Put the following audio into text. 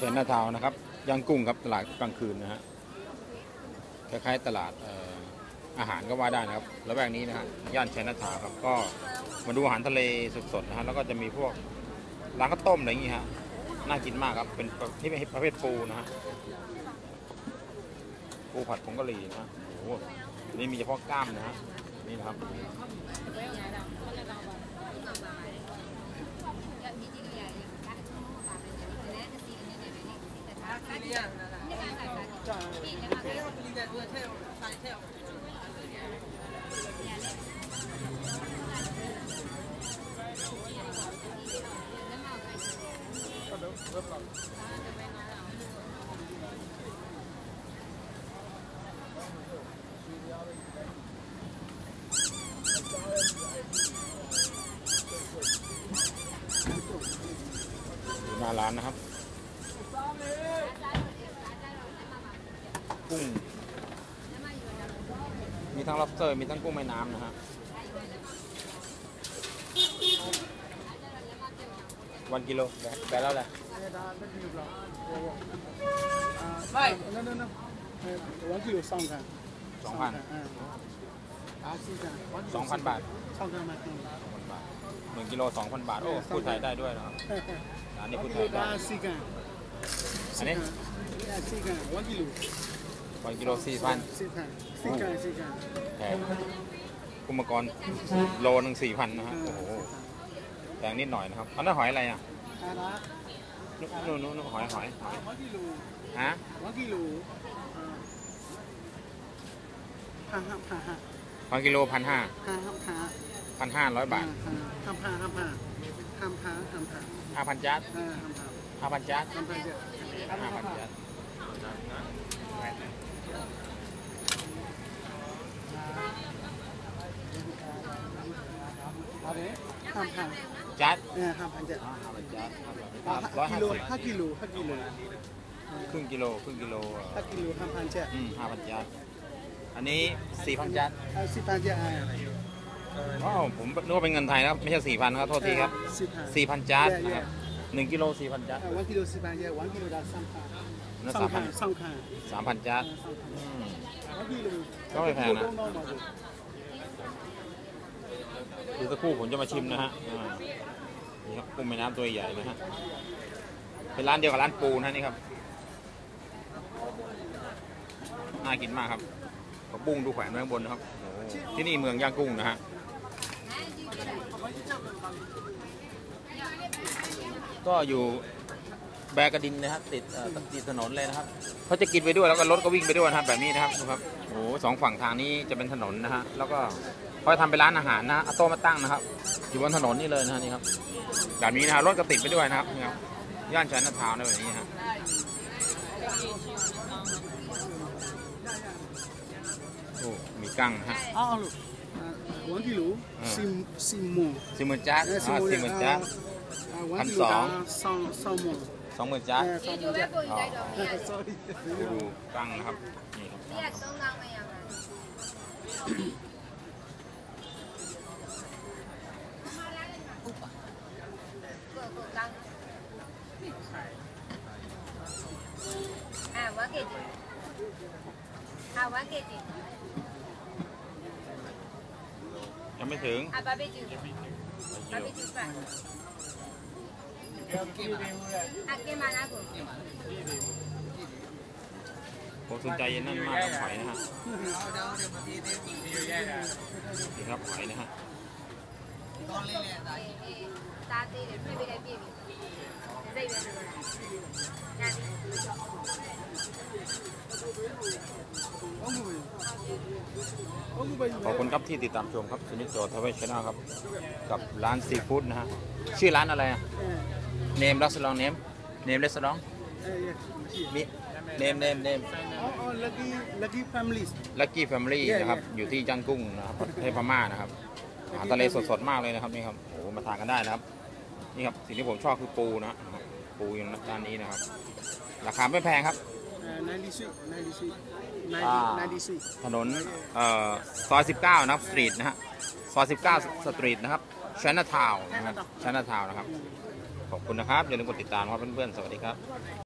ชน่าทาวน์นะครับย่างกุ้งครับตลาดกลางคืนนะฮะคล้ายๆตลาดอาหารก็ว่าได้นะครับแล้วแวกนี้นะฮะย่านชน่าทาวน์ครับก็มาดูอาหารทะเลสดๆนะฮะแล้วก็จะมีพวกร้านข้าวต้มอะไรอย่างงี้ฮะน่ากินมากครับเป็นที่เป็นประเภทปูนะฮะปูผัดผงกะหรี่นะโอ้โหนี่มีเฉพาะกล้ามนะฮะนี่นะครับหน้าร้านนะครับกุ้งมีทั้ง lobster มีทั้งกุ้งแม่น้ำนะฮะวันกิโลแต่แล้วแหละไม่นั่นวันกิโล2,000 2,000 บาท1 กิโล 2,000 บาทโอ้พูดไทยได้ด้วยนะครับอันนี้พูดไทยได้อันนี้วันกิโล 4,000แพงกุ้งมังกรโลนึง 4,000 นะฮะโอ้โหแพงนิดหน่อยนะครับอันนั้นหอยอะไรอ่ะนู่นหอยฮะ1 กิโล 1,500 1,500 บาท5,000 จัด5,000 จัดจัด 5,000 จัด 5 กิโลครึ่งกิโล 5 กิโล 5,000 จัด 5,000 จัดอันนี้ 4,000 จัด 4,000 จัดอ๋อผมนึกว่าเป็นเงินไทยนะครับไม่ใช่ 4,000 ครับโทษทีครับ 4,000 จัดนะครับ1 กิโล 4,000 จัด 1 กิโล 4,000 จัด1 กิโลได้ 3,000 จัดก็ไม่แพงนะดูสักครู่ผมจะมาชิมนะฮะนี่ครับกุ้งแม่น้ำตัวใหญ่นะฮะเป็นร้านเดียวกับร้านปูนะนี่ครับน่ากินมากครับกระปุ้งดูแขวนไว้ข้างบนนะครับที่นี่เมืองย่างกุ้งนะฮะก็อยู่แบกระดินนะครับติดถนนเลยนะครับเขาจะกินไปด้วยแล้วก็รถก็วิ่งไปด้วยนะครับแบบนี้นะครับดูครับโอ้สองฝั่งทางนี้จะเป็นถนนนะฮะแล้วก็เขาทำเป็นร้านอาหารนะเอาโต๊ะมาตั้งนะครับอยู่บนถนนนี่เลยนะนี่ครับแบบนี้นะรถก็ติดไปด้วยนะครับย่านชน่าทาวน์แบบนี้ฮะโอ้มีกั้งฮะ 1 กิโล10,000 จัด10,000 จัด20,000 จัดดูกั้งนะครับนี่ยังไม่ถึงผมสนใจนั่นมากกับหอยนะฮะนี่ครับหอยนะฮะขอบคุณครับที่ติดตามชมครับสุนิจโจทเวชนาครับกับร้านซีฟู้ดนะฮะชื่อร้านอะไรอะเนมรัสลองเนมเรสลองมีเนมLucky Family นะครับอยู่ที่จันกุ้งนะครับประเทศพม่านะครับอาหารทะเลสดๆมากเลยนะครับนี่ครับโอ้มาทานกันได้นะครับนี่ครับสิ่งที่ผมชอบคือปูนะปูอยู่ด้านนี้นะครับราคาไม่แพงครับ ถนนซอย 19 นะครับสตรีทนะฮะซอย 19 สตรีทนะครับชน่าทาวน์นะครับชน่าทาวน์นะครับขอบคุณนะครับอย่าลืมกดติดตามครับเพื่อนๆสวัสดีครับ